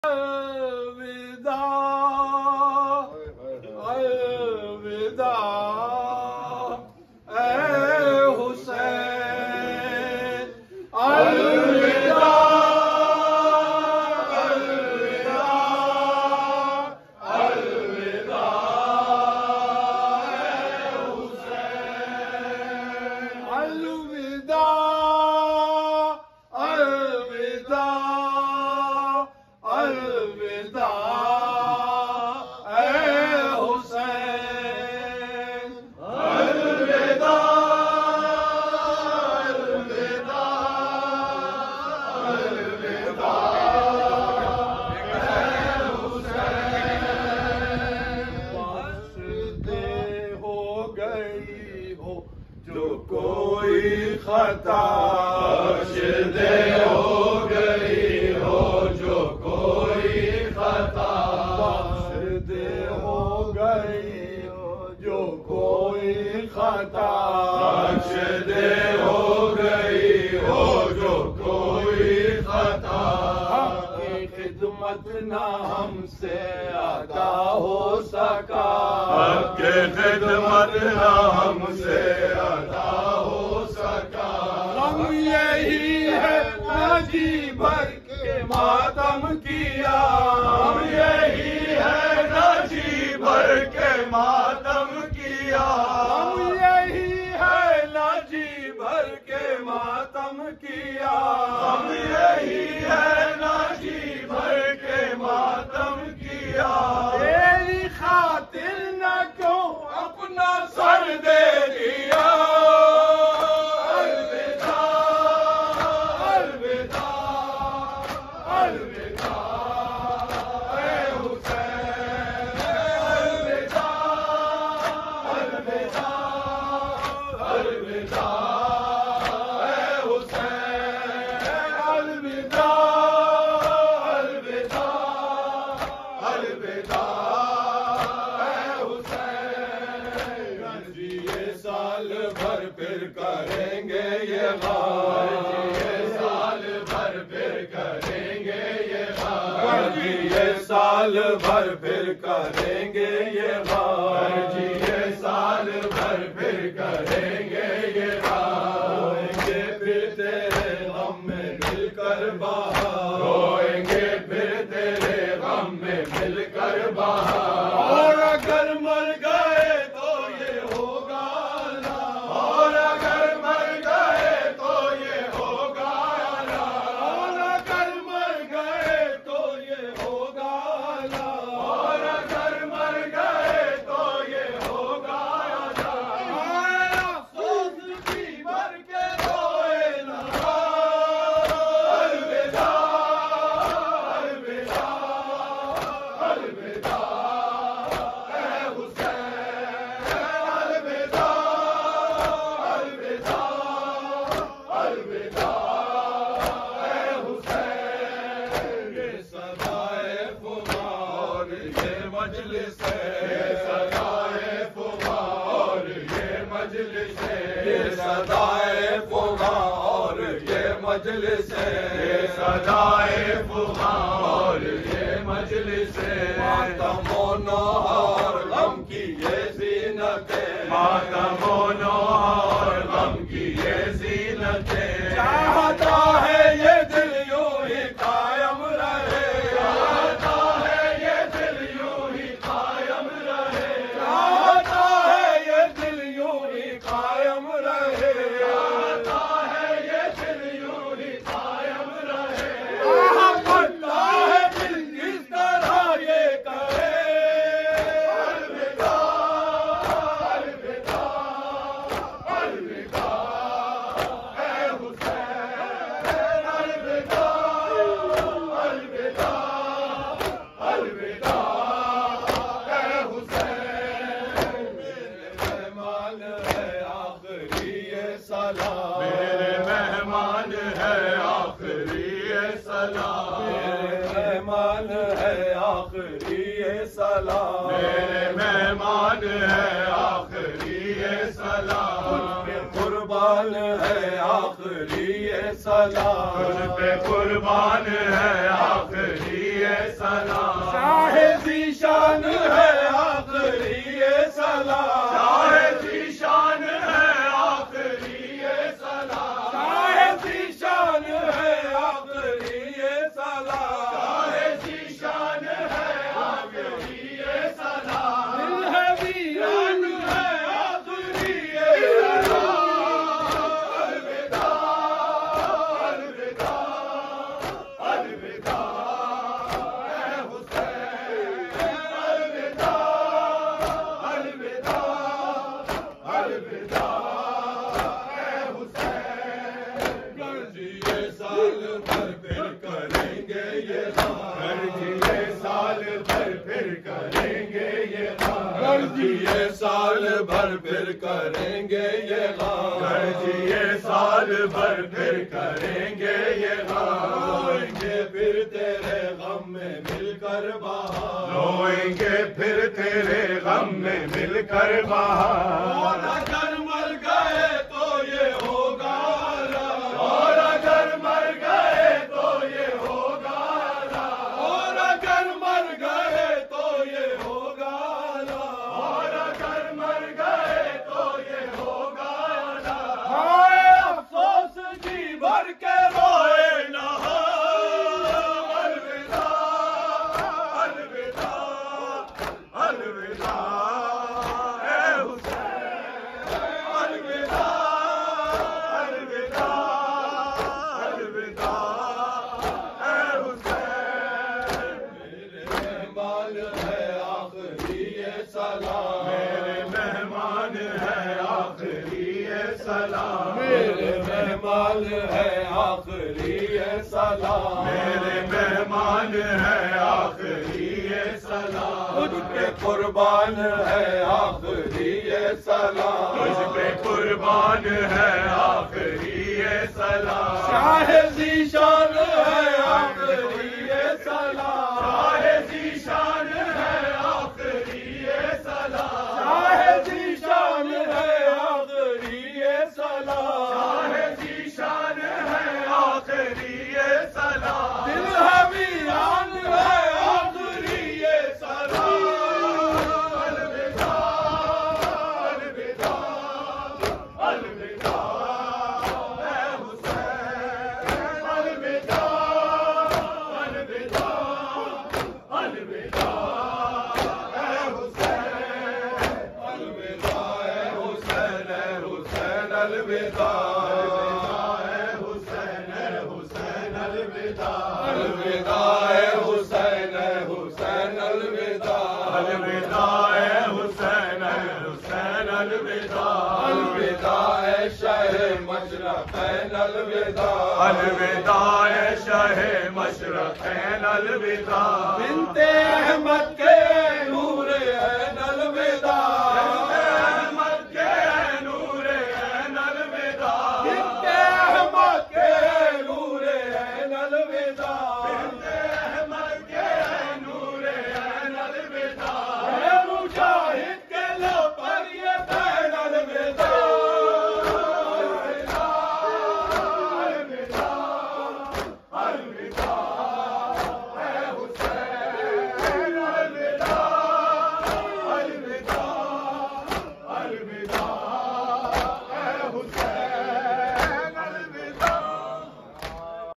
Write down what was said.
الوداع الوداع اے حسین الوداع الوداع الوداع اے حسین الوداع الوداع الوداع اے حسین الوداع الوداع الوداع واسطے ہو گئی ہو جو کوئی خطا واسطے ہو گئی ہو جو کوئی خطا واسطے ہو گئی ہو جو کوئی خطا واسطے ہو گئی ہو جو کوئی خطا حق کی خدمت نہ ہم سے ادا ہو سکا حق کی خدمت نہ ہم سے ادا ہو سکا غم یہی ہے نہ جی بھر کے ماتم کیا غم یہی ہے نہ جی بھر کے ماتم کیا غم یہی ہے نہ جی بھر کے ماتم کیا غم یہی ہے نہ جی بھر کے ماتم کیا تیری خاطر نہ کیوں اپنا سر دے دیا الوداع الوداع الوداع اے حسین الوداع الوداع الوداع اے حسین الوداع الوداع الوداع اے حسین یہ سال بھر پھر کریں گے یہ غم یہ سال بھر پھر کریں گے یہ غم یہ سال بھر پھر کریں گے یہ غم یہ سال بھر پھر کریں گے یہ غم روئیں گے پھر تیرے غم میں مل کر باہر روئیں گے پھر تیرے غم میں مل کر باہر اور اگر مر گئے تو یہ ہوگا اور اگر مر گئے تو یہ ہوگا اور اگر مر گئے تو یہ ہوگا اور اگر مر گئے تو یہ ہوگا افسوس کی بھر کے روئے نہ الوداع الوداع الوداع اے حسین الوداع الوداع الوداع اے حسین یہ صدائے فغاں اور یہ مجلس ہے یہ صدائے فغاں اور یہ مجلس ہے یہ صدائے فغاں اور یہ مجلس ہے یہ صدائے فغاں اور یہ مجلس ہے ماتم و نوحہ غم کی یہ زینت ہے ماتم و نوحہ غم کی یہ زینت ہے چاہتا ہے یہ دل یوں ہی قائم رہے چاہتا ہے یہ دل یوں ہی قائم رہے چاہتا ہے یہ دل یوں ہی قائم رہے چاہتا ہے یہ دل یوں ہی قائم رہے پتا ہے دل کس طرح یہ کرے الوداع الوداع الوداع اے حسین الوداع الوداع الوداع اے حسین میرے مہمان ہے آخری یہ سلام میرے مہمان ہے آخری یہ سلام میرے مہمان ہے آخری یہ سلام میرے مہمان ہے آخری یہ سلام قربان ہے آخری یہ سلام تجھ پہ قربان ہے آخری یہ سلام شاہ ذیشان ہے آخری یہ سلام شاہ ذیشان ہے آخری یہ سلام شاہ ذیشان ہے آخری یہ سلام شاہ ذیشان ہے آخری یہ سلام دل ہے ویران ہے آخری یہ سلام الوداع الوداع الوداع یہ سال بھر پھر کریں گے یہ غم یہ سال بھر پھر کریں گے یہ غم روئیں گے پھر تیرے غم میں مل کر بہار روئیں گے پھر تیرے غم میں مل کر بہار اگر مر گئے تو یہ ہوگا اور اگر مر گئے تو یہ ہوگا اور اگر مر گئے تو یہ ہوگا افسوس جی بھر کے روئے نہ الوداع الوداع الوداع اے حسین الوداع الوداع الوداع اے حسین میرے مہمان ہے آخری یہ سلام میرے مہمان ہے آخری یہ سلام میرے مہمان ہے آخری یہ سلام میرے مہمان ہے آخری یہ سلام تجھ پہ قربان ہے آخری یہ سلام تجھ پہ قربان ہے آخری یہ سلام شاہ ذیشان ہے آخری یہ سلام شاہ ذیشان ہے آخری یہ سلام شاہ ذیشان ہے آخری یہ سلام شاہ ذیشان ہے آخری یہ سلام دل ہے ویران ہے آخری یہ سلام الوداع الوداع الوداع اے حسین الوداع الوداع الوداع اے حسین الوداع اے حسین اے حسین الوداع الوداع اے حسین اے حسین الوداع الوداع اے حسین اے حسین الوداع الوداع اے شاہ مشرقین الوداع الوداع اے شاہ مشرقین الوداع بنت احمد کے نور عین الوداع بنت احمد کے نور عین الوداع بنت احمد کے نور عین الوداع